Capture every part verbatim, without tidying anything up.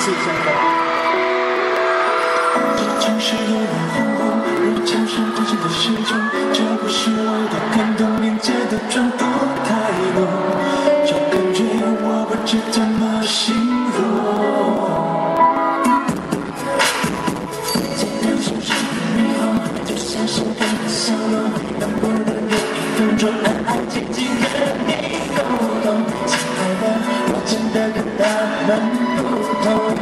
谢谢大家。这城市夜晚红红，人墙上光线的时钟，这不是我的感动，连接的转不太浓，这感觉我不知怎么形容。在流星上的霓虹，就像是跟你笑容，能不能有一分钟安安静静跟你沟通？亲爱的，我真的跟他们不同。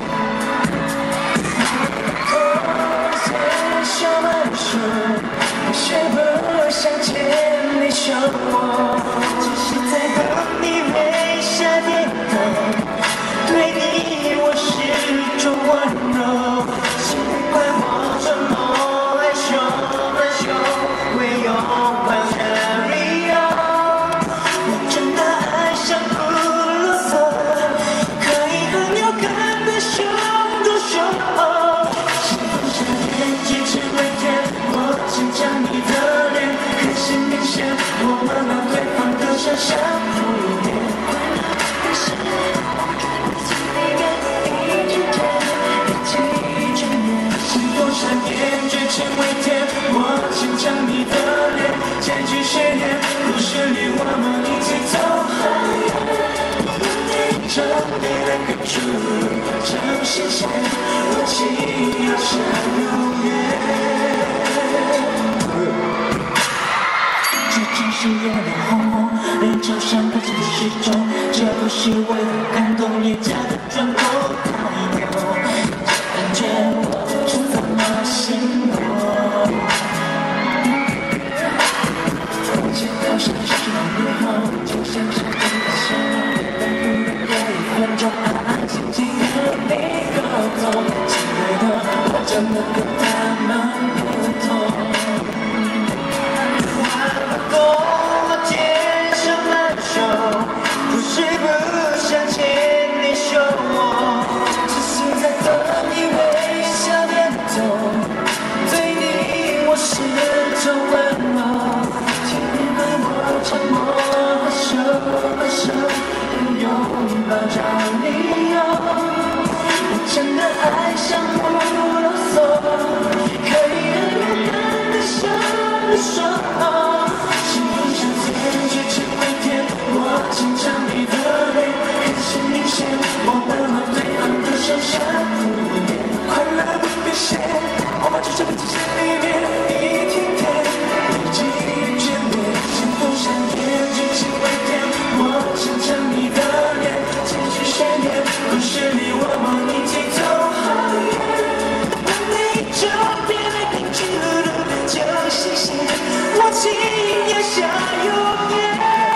我学不想牵你手，只是在等你微笑点头。对你我始终温柔，请怪我这么害羞害羞，会有万人理由。我真的爱上不啰嗦，可以和你看得胸对胸。是否想念咫尺微甜？我牵着你的脸，可是明显我们让对方的想象敷衍。可是一个一句甜，一句一句念，是否想念咫尺微甜？我牵着你的脸，结局悬念，故事里我们一起走很远。这没人跟出这视线，我情要像永远。这城市夜晚红红，人潮上不停的时钟，这不是为了感动，廉价的转播太牛，这感觉我不知怎么形容。街道上是霓虹，就像是跟你笑容，能不能有一分钟安安静静和你沟通？亲爱的，我真的跟他们不同。跟我牵手挽手，不是不想牵你手，只是在等你微笑点头。对你我始终温柔，请你怪我沉默害羞害羞，不拥抱找理由。我真的爱上不啰嗦，可以很勇敢的手的手。我牵着你的脸，可是明显我们让对方的手相敷衍。快乐不必写，我们就这个季节里面一天天历经眷恋，幸福像烟聚情微甜。我牵着你的脸，结局悬念，故事里我们一起走很远。每一周别来拼出的就新鲜，我情也像永远。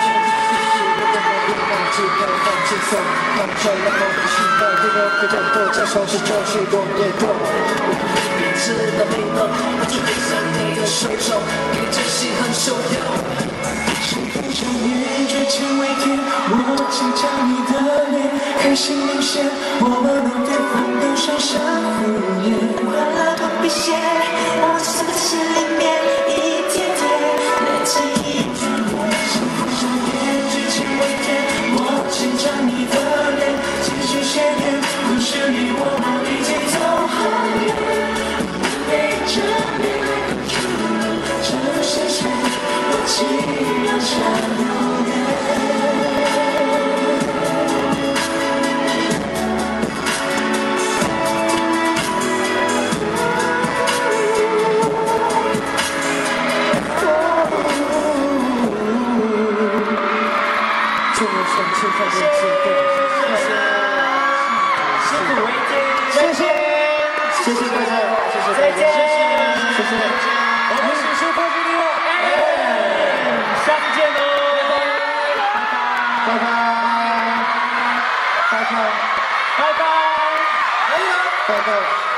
轻松，让这让我们期待第二个战斗，再尝试就是我也懂。彼此的美梦，我就背在你的手中，因为这戏很受用。是否想念绝情微甜？我牵着你的脸，开心明显，我们让对方的手相敷衍。快乐不必写，我只是在心里面一天天累积眷恋。是否想念绝情微甜？牵着你的脸，继续悬念，故事里我们一起走很远。陪着你来出这视线，我情要像永远。祝我生气快乐智慧，谢谢，辛苦为天，谢谢，谢谢大家，谢谢大家，谢谢，我们是super video，下次见喽，拜拜，拜拜，拜拜，拜拜，拜拜。